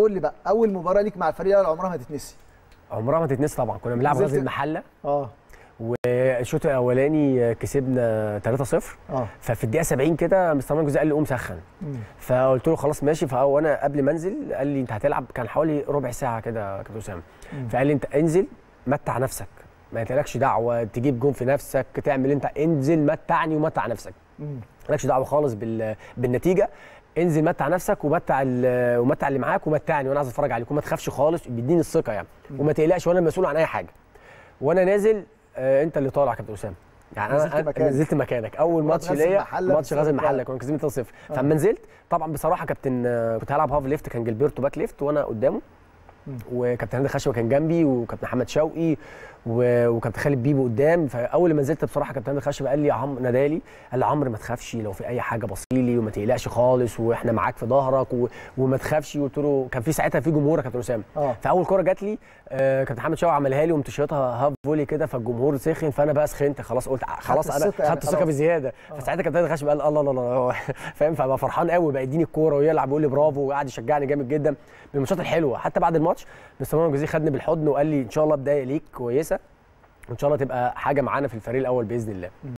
قول لي بقى اول مباراه ليك مع الفريق الاول عمرها ما تتنسي. عمرها ما تتنسي طبعا. كنا بنلعب غزل المحله والشوط الاولاني كسبنا 3-0. ففي الدقيقه 70 كده مستر مانويل جوزيه قال لي قوم سخن. فقلت له خلاص ماشي. فانا قبل ما انزل قال لي انت هتلعب، كان حوالي ربع ساعه كده كابتن اسامه. فقال لي انت انزل متع نفسك، ما يتلكش دعوه تجيب جون في نفسك تعمل، انت انزل متعني ومتع نفسك، مالكش دعوه خالص بالنتيجه. انزل متع نفسك ومتع اللي معاك ومتعني وانا عايز اتفرج عليك، وما تخافش خالص، بيديني الثقه يعني، وما تقلقش وانا مسؤول عن اي حاجه. وانا نازل انت اللي طالع يا كابتن اسامه، يعني انا نزلت مكانك. اول ماتش ليا ماتش غزل المحله كنا كسبين 3-0. فلما نزلت طبعا بصراحه كابتن كنت هلعب هاف ليفت، كان جilberto باك ليفت وانا قدامه، وكابتن هاني خشبه كان جنبي، وكابتن محمد شوقي وكابتن خالد بيبو قدام. فاول ما نزلت بصراحه كابتن هاني خشبه قال لي يا عمرو، نادالي قال لي عمرو ما تخافش، لو في اي حاجه بصيلي وما تقلقش خالص واحنا معاك في ظهرك وما تخافش. قلت له كان في ساعتها في جمهور يا كابتن اسامه. فاول كوره جات لي كابتن محمد شوقي عملها لي وقمت شايطها هاف فولي كده، فالجمهور سخن، فانا بقى سخنت خلاص، قلت خلاص انا خدت ثقه بزياده. فساعتها كابتن هاني خشبه قال الله الله الله فاهم. فبقى فرحان قوي، بقى يديني الكوره ويلعب ويقول لي برافو، وقعد يشجعني جامد جدا من الماتشات الحلوه. حتى بعد الماتش مستر مانويل جوزيه خدني بالحضن وقال لي ان شاء الله بدايه ليك كويسه، وان شاء الله تبقى حاجه معانا في الفريق الاول باذن الله.